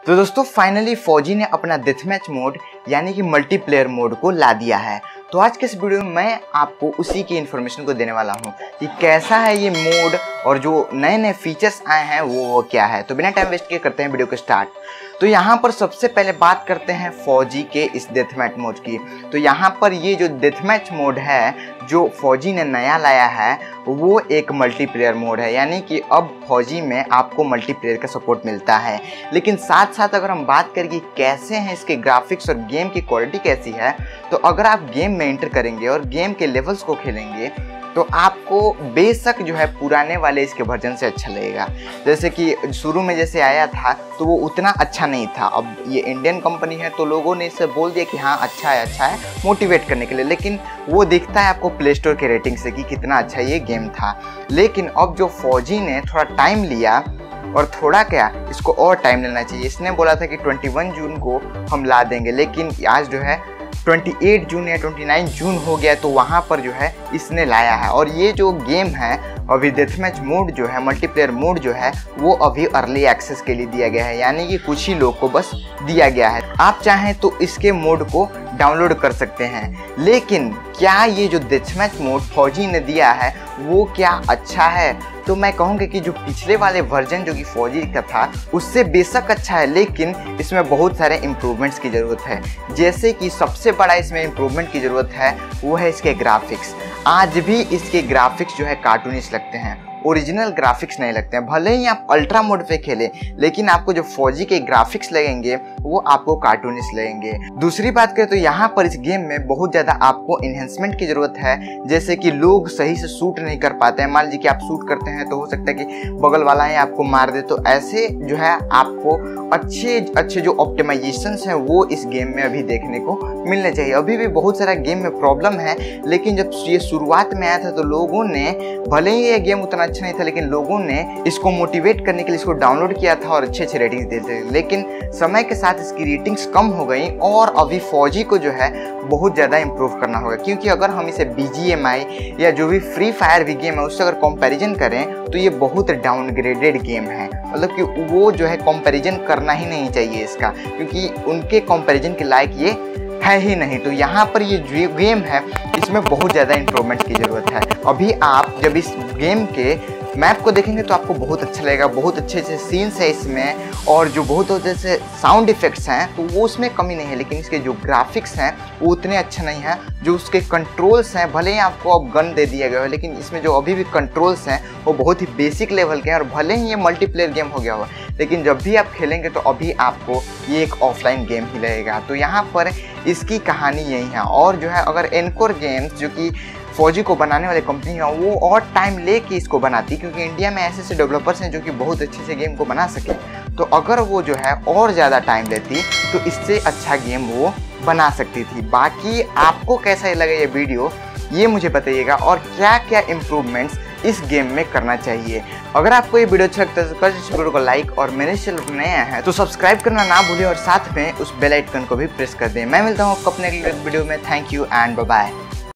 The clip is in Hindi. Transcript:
तो दोस्तों फाइनली फौजी ने अपना डेथ मैच मोड यानी कि मल्टीप्लेयर मोड को ला दिया है। तो आज के इस वीडियो में मैं आपको उसी की इन्फॉर्मेशन को देने वाला हूं कि कैसा है ये मोड और जो नए नए फीचर्स आए हैं वो क्या है। तो बिना टाइम वेस्ट किए करते हैं वीडियो को स्टार्ट। तो यहाँ पर सबसे पहले बात करते हैं फौजी के इस डेथ मैच मोड की। तो यहाँ पर ये जो डेथ मैच मोड है जो फौजी ने नया लाया है वो एक मल्टीप्लेयर मोड है, यानी कि अब फौजी में आपको मल्टीप्लेयर का सपोर्ट मिलता है। लेकिन साथ साथ अगर हम बात करें कि कैसे हैं इसके ग्राफिक्स और गेम की क्वालिटी कैसी है, तो अगर आप गेम में एंटर करेंगे और गेम के लेवल्स को खेलेंगे तो आपको बेशक जो है पुराने वाले इसके वर्जन से अच्छा लगेगा। जैसे कि शुरू में जैसे आया था तो वो उतना अच्छा नहीं था। अब ये इंडियन कंपनी है तो लोगों ने इसे बोल दिया कि हाँ अच्छा है मोटिवेट करने के लिए, लेकिन वो दिखता है आपको प्ले स्टोर के रेटिंग से कि कितना अच्छा ये गेम था। लेकिन अब जो फौजी ने थोड़ा टाइम लिया और थोड़ा क्या इसको और टाइम लेना चाहिए। इसने बोला था कि 21 जून को हम ला देंगे, लेकिन आज जो है 28 जून या 29 जून हो गया, तो वहाँ पर जो है इसने लाया है। और ये जो गेम है अभी डेथ मैच मोड जो है मल्टीप्लेयर मोड जो है वो अभी अर्ली एक्सेस के लिए दिया गया है, यानी कि कुछ ही लोग को बस दिया गया है। आप चाहें तो इसके मोड को डाउनलोड कर सकते हैं। लेकिन क्या ये जो डेथ मैच मोड फौजी ने दिया है वो क्या अच्छा है? तो मैं कहूँगा कि जो पिछले वाले वर्जन जो कि फौजी का था उससे बेशक अच्छा है, लेकिन इसमें बहुत सारे इम्प्रूवमेंट्स की ज़रूरत है। जैसे कि सबसे बड़ा इसमें इम्प्रूवमेंट की ज़रूरत है वो है इसके ग्राफिक्स। आज भी इसके ग्राफिक्स जो है कार्टूनिश लगते हैं, ओरिजिनल ग्राफिक्स नहीं लगते हैं। भले ही आप अल्ट्रा मोड पे खेलें लेकिन आपको जो फौजी के ग्राफिक्स लगेंगे वो आपको कार्टूनिश लगेंगे। दूसरी बात करें तो यहाँ पर इस गेम में बहुत ज़्यादा आपको इन्हेंसमेंट की ज़रूरत है। जैसे कि लोग सही से शूट नहीं कर पाते हैं। मान लीजिए कि आप शूट करते हैं तो हो सकता है कि बगल वाला है आपको मार दे, तो ऐसे जो है आपको अच्छे जो ऑप्टिमाइजेशंस हैं वो इस गेम में अभी देखने को मिलने चाहिए। अभी भी बहुत सारा गेम में प्रॉब्लम है, लेकिन जब ये शुरुआत में आया था तो लोगों ने, भले ही ये गेम उतना अच्छा नहीं था लेकिन लोगों ने इसको मोटिवेट करने के लिए इसको डाउनलोड किया था और अच्छे रेटिंग्स देते थे। लेकिन समय के साथ इसकी रेटिंग्स कम हो गई और अभी फौजी को जो है बहुत ज़्यादा इंप्रूव करना होगा, क्योंकि अगर हम इसे BGMI या जो भी फ्री फायर भी गेम है उससे अगर कंपैरिजन करें तो ये बहुत डाउनग्रेडेड गेम है। मतलब कि वो जो है कंपैरिजन करना ही नहीं चाहिए इसका, क्योंकि उनके कंपैरिजन के लायक ये है ही नहीं। तो यहाँ पर ये जो गेम है इसमें बहुत ज़्यादा इंप्रूवमेंट की ज़रूरत है। अभी आप जब इस गेम के मैप को देखेंगे तो आपको बहुत अच्छा लगेगा। बहुत अच्छे अच्छे सीन्स है इसमें और जो बहुत जैसे साउंड इफेक्ट्स हैं तो वो उसमें कमी नहीं है, लेकिन इसके जो ग्राफिक्स हैं वो उतने अच्छे नहीं हैं। जो उसके कंट्रोल्स हैं, भले ही आपको अब गन दे दिया गया है लेकिन इसमें जो अभी भी कंट्रोल्स हैं वो बहुत ही बेसिक लेवल के हैं। और भले ही ये मल्टीप्लेयर गेम हो गया हो लेकिन जब भी आप खेलेंगे तो अभी आपको ये एक ऑफलाइन गेम ही लगेगा। तो यहाँ पर इसकी कहानी यही है। और जो है अगर एनकोर गेम्स जो कि फौजी को बनाने वाली कंपनी है वो और टाइम लेके इसको बनाती, क्योंकि इंडिया में ऐसे डेवलपर्स हैं जो कि बहुत अच्छे से गेम को बना सके, तो अगर वो जो है और ज़्यादा टाइम लेती तो इससे अच्छा गेम वो बना सकती थी। बाकी आपको कैसा लगा ये वीडियो ये मुझे बताइएगा, और क्या क्या इम्प्रूवमेंट्स इस गेम में करना चाहिए। अगर आपको ये वीडियो अच्छा लगता है तो इस वीडियो को लाइक, और मेरे चैनल पर नए हैं तो सब्सक्राइब करना ना भूलें और साथ में उस बेल आइकन को भी प्रेस कर दें। मैं मिलता हूँ आपको अपने अगले वीडियो में। Thank you and bye bye.